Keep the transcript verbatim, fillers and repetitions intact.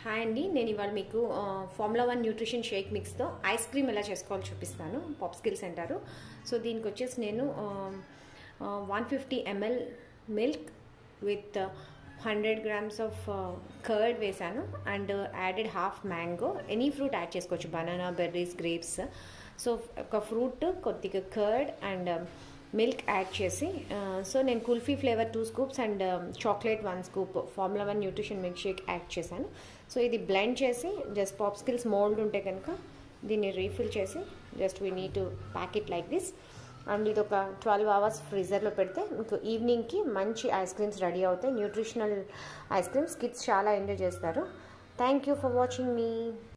Hi అండి, నేను ఇవాళ మీకు ఫార్ములా వన్ న్యూట్రిషన్ షేక్ మిక్స్తో ఐస్ క్రీమ్ ఎలా చేసుకోవాలో చూపిస్తాను. పాప్స్కిల్స్ అంటారు. సో దీనికి వచ్చేసి నేను one fifty ML milk with hundred grams of curd వేసాను and added half mango. Any fruit add చేసుకోవచ్చు, బనానా, బెర్రీస్, గ్రేప్స్. సో ఒక ఫ్రూట్, కొద్దిగా కర్డ్ అండ్ మిల్క్ యాడ్ చేసి, సో నేను kulfi flavour two scoops and chocolate one scoop formula one nutrition milk shake add చేశాను. So ఇది blend చేసి just popsicles mould ఉంటే కనుక దీన్ని రీఫిల్ చేసి just we need to pack it like this. And ఇది ఒక ట్వెల్వ్ అవర్స్ ఫ్రీజర్లో పెడితే మీకు ఈవినింగ్కి మంచి ఐస్ క్రీమ్స్ రెడీ అవుతాయి. న్యూట్రిషనల్ ఐస్ క్రీమ్స్ కిడ్స్ చాలా ఎంజాయ్ చేస్తారు. Thank you for watching me.